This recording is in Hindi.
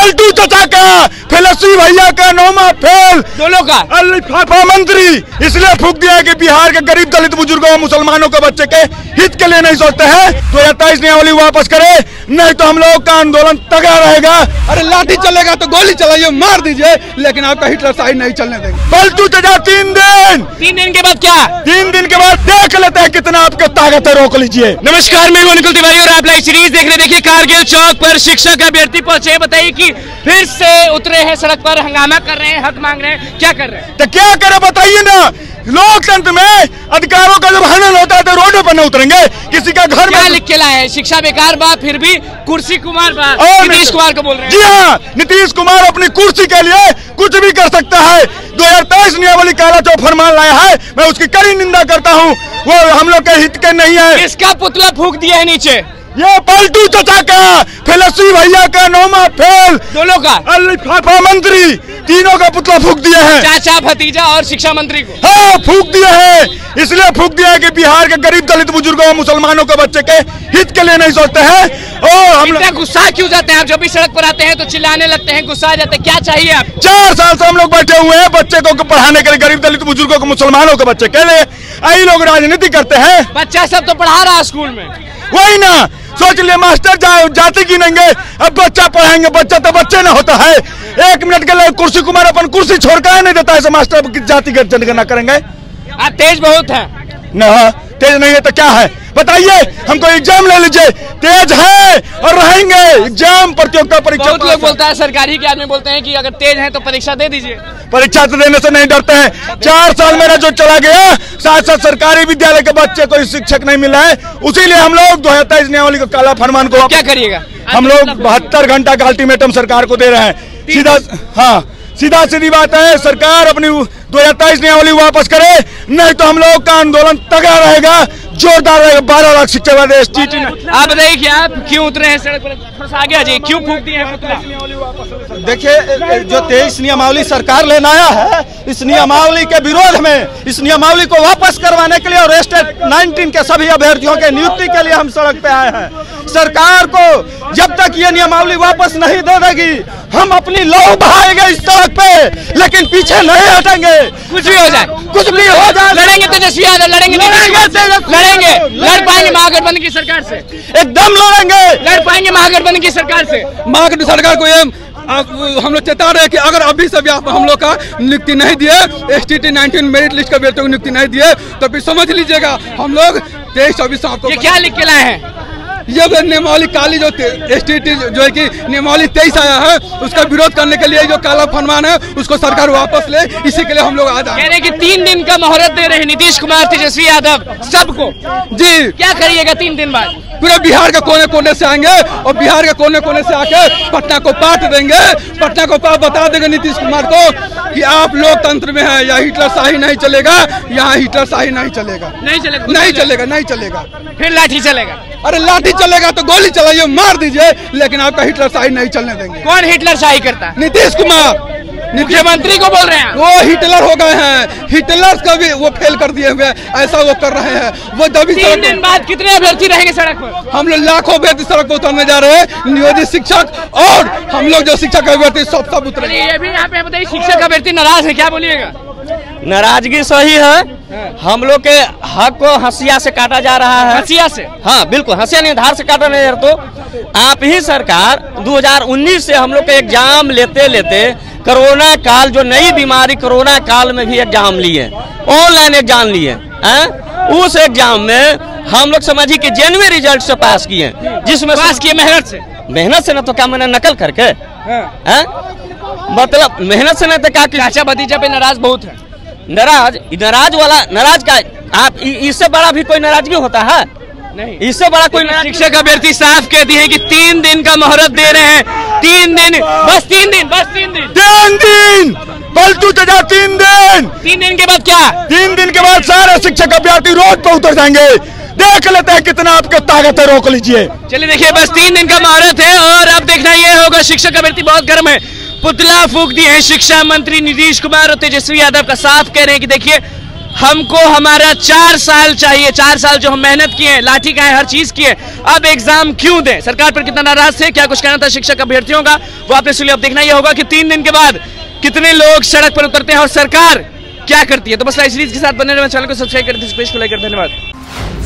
पलटू चचा का, फिलस्ती भैया का नौमा फेल, दोनों का लिफाफा मंत्री इसलिए फूक दिया है कि बिहार के गरीब दलित बुजुर्गों और मुसलमानों के बच्चे के हित के लिए नहीं सोचते हैं। 2023 नियमावली वापस करे, नहीं तो हम लोग का आंदोलन तगड़ा रहेगा। अरे लाठी चलेगा तो गोली चलाइए, मार दीजिए, लेकिन आपका हिटलर शाही नहीं चलने देंगे। पलटू चचा 3 दिन के बाद क्या? 3 दिन के बाद देख लेते हैं कितना आपके ताकत है, रोक लीजिए। नमस्कार, मैं निखिल तिवारी और आप लाइव सीरीज देख रहे हैं। देखिए कारगिल चौक पर शिक्षक अभ्यर्थी पहुंचे, बताइए कि फिर से उतरे हैं सड़क पर, हंगामा कर रहे हैं, हक मांग रहे हैं, क्या कर रहे हैं? तो क्या करे बताइए ना। लोकतंत्र में अधिकारों का जब हनन होता है तो रोडों पर न उतरेंगे। किसी का घर क्या में लिख के लाए हैं? शिक्षा बेकार बा, फिर भी कुर्सी कुमार बा, नीतीश कुमार को बोल रहे हैं। जी हाँ, नीतीश कुमार अपनी कुर्सी के लिए कुछ भी कर सकता है। 2023 नियमावली काला जो फरमान लाया है, मैं उसकी कड़ी निंदा करता हूँ। वो हम लोग के हित के नहीं है। किसका पुतला फूक दिया है नीचे? ये पलटू चचा का, फिलस्ती भैया का नौमा फेल, दोनों का लिफाफा मंत्री तीनों का पुतला फूक दिया है। चाचा भतीजा और शिक्षा मंत्री को हाँ फूक दिया है। इसलिए फूक दिया है कि बिहार के गरीब दलित बुजुर्गों और मुसलमानों के बच्चे के हित के लिए नहीं सोचते हैं। और हम इतना गुस्सा क्यों जाते हैं? आप जब भी सड़क पर आते हैं तो चिल्लाने लगते हैं, गुस्सा आ जाते हैं, क्या चाहिए आप? 4 साल से हम लोग बैठे हुए हैं बच्चे को पढ़ाने के लिए, गरीब दलित बुजुर्गों को, मुसलमानों के बच्चे के लिए। यही लोग राजनीति करते हैं। बच्चा सब तो पढ़ा रहा है स्कूल में, वही ना सोच लिए मास्टर जाति गिनेंगे, अब बच्चा पढ़ाएंगे। बच्चा तो बच्चे ना होता है। 1 मिनट के लिए कुर्सी कुमार अपन कुर्सी छोड़ कर नहीं देता है, मास्टर की जाति की जनगणना करेंगे। आप तेज बहुत है ना, तेज नहीं है तो क्या है बताइए। हमको एग्जाम ले लीजिए, तेज है और रहेंगे। एग्जाम प्रतियोगिता परीक्षा बहुत लोग बोलता है, सरकारी के आदमी बोलते हैं कि अगर तेज है तो परीक्षा दे दीजिए। परीक्षा तो देने से नहीं डरते हैं। 4 साल मेरा जो चला गया, साथ सरकारी विद्यालय के बच्चे को शिक्षक नहीं मिला है। उसीलिए हम लोग 2023 नियमावली को काला फरमान को क्या करिएगा? हम लोग 72 घंटा का अल्टीमेटम सरकार को दे रहे हैं। सीधा हाँ सीधा सीधी बात है, सरकार अपनी 2023 नियमावली वापस करे, नहीं तो हम लोग का आंदोलन तगड़ा रहेगा, जोरदार रहेगा। 12 लाख शिक्षक आप बताइए कि आप क्यों उतरे हैं सड़क पर? थोड़ा सा आगे आ जाइए, क्यों फूक दिए हैं पुतला? देखिए, जो 23 नियमावली सरकार लेने आया है, इस नियमावली के विरोध में, इस नियमावली को वापस करवाने के लिए और स्टेट 19 के सभी अभ्यर्थियों के नियुक्ति के लिए हम सड़क पे आए हैं। सरकार को जब तक ये नियमावली वापस नहीं दे देगी, हम अपनी लौ बहाएंगे इस सड़क पे, लेकिन पीछे नहीं हटेंगे। कुछ भी हो जाए, कुछ भी हो जाए, लड़ेंगे तेजस्वी यादव, लड़ेंगे, लड़ पाएंगे महागठबंधन की सरकार से, एकदम लड़ेंगे, लड़ पाएंगे महागठबंधन की सरकार से। महागठबंधन सरकार को ये हम लोग चेता रहे कि अगर अभी से भी आप हम लोग का नियुक्ति नहीं दिए, STT 19 मेरिट लिस्ट का अभ्यर्थियों को नियुक्ति नहीं दिए, तो फिर समझ लीजिएगा हम लोग 23-24 आपको। ये क्या लिख के लाए हैं? ये नियमावली काली जो STT जो है कि नियमावली 23 आया है, उसका विरोध करने के लिए जो काला फरमान है उसको सरकार वापस ले, इसी के लिए हम लोग आज कह रहे हैं कि 3 दिन का मोहलत दे रहे हैं नीतीश कुमार, तेजस्वी यादव, सबको। जी, क्या करिएगा 3 दिन बाद? पूरे बिहार के कोने कोने से आएंगे और बिहार के कोने कोने से आके पटना को पाट देंगे। पटना को बता देंगे नीतीश कुमार को कि आप लोकतंत्र में है, यहाँ हिटलर शाही नहीं चलेगा, यहाँ हिटलर शाही नहीं चलेगा, नहीं चलेगा, नहीं चलेगा, नहीं चलेगा। फिर लाठी चलेगा। अरे लाठी चलेगा तो गोली चलाइए, मार दीजिए, लेकिन आपका हिटलर शाही नहीं चलने देंगे। कौन हिटलर शाही करता है? नीतीश कुमार, मुख्यमंत्री को बोल रहे हैं। वो हिटलर हो गए हैं, हिटलर का भी वो फेल कर दिए हुए, ऐसा वो कर रहे हैं। वो जब 3 दिन बाद कितने अभ्यर्थी रहेंगे सड़क पर? हम लोग लाखों अभ्यर्थी सड़क पर उतरने जा रहे हैं, नियोजित शिक्षक और हम लोग जो शिक्षक अभ्यर्थी सब उतरे। ये भी यहाँ पे बताइए, शिक्षक अभ्यर्थी नाराज है, क्या बोलिएगा? नाराजगी सही है, हम लोग के हक को हंसिया से काटा जा रहा है। हंसिया से? हाँ बिल्कुल, हंसिया नहीं, धार से काटा नहीं यार। तो आप ही सरकार 2019 से हम लोग के एग्जाम लेते लेते कोरोना काल, जो नई बीमारी कोरोना काल में भी एग्जाम लिए, ऑनलाइन एग्जाम लिए हैं। उस एग्जाम में हम लोग समझिए कि जेन्युइन रिजल्ट से पास किए, जिसमें पास किए मेहनत से ना, तो क्या मैंने नकल करके हैं? मतलब मेहनत से नहीं तो क्या? चाचा भतीजा पे नाराज बहुत है। नाराज वाला नाराज का आप इससे बड़ा भी कोई नाराजगी होता है? नहीं, इससे बड़ा कोई। शिक्षक अभ्यर्थी साफ कहती है कि 3 दिन का मोहलत दे रहे हैं। 3 दिन, बस 3 दिन, बस 3 दिन, 3 दिन पलटू चचा 3 दिन। 3 दिन के बाद क्या? 3 दिन के बाद सारे शिक्षक अभ्यर्थी रोड पर उतर जाएंगे। देख लेते हैं कितना आपके ताकत है, रोक लीजिए। चलिए देखिए, बस 3 दिन का मोहलत है और अब देखना ये होगा। शिक्षक अभ्यर्थी बहुत गर्म है, पुतला फूक दिए हैं शिक्षा मंत्री नीतीश कुमार और तेजस्वी यादव का। साफ कह रहे हैं कि देखिए हमको हमारा 4 साल चाहिए, 4 साल जो हम मेहनत किए, लाठी खाए, हर चीज किए, अब एग्जाम क्यों दें? सरकार पर कितना नाराज थे, क्या कुछ कहना था शिक्षक अभ्यर्थियों का, वो आपने सुनिए। अब देखना यह होगा कि 3 दिन के बाद कितने लोग सड़क पर उतरते हैं और सरकार क्या करती है। तो बस लाइव सीरीज के साथ बने रहे, चैनल को सब्सक्राइब कर दीजिए। धन्यवाद।